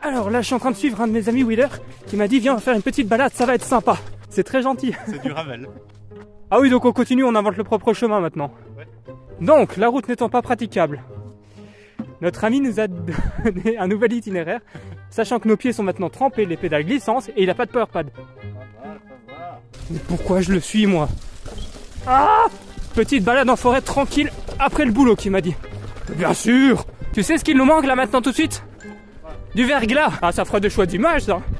Alors là, je suis en train de suivre un de mes amis Wheeler qui m'a dit viens, on va faire une petite balade, ça va être sympa. C'est très gentil. C'est du Ravel. Ah oui, donc on continue, on invente le propre chemin maintenant. Ouais. Donc, la route n'étant pas praticable, notre ami nous a donné un nouvel itinéraire, sachant que nos pieds sont maintenant trempés, les pédales glissantes, et il n'a pas de powerpad. Mais pourquoi je le suis, moi? Ah! Petite balade en forêt tranquille, après le boulot, qui m'a dit. Bien sûr! Tu sais ce qu'il nous manque là maintenant tout de suite? Du verglas! Ah, ça fera 2 choix d'image, ça!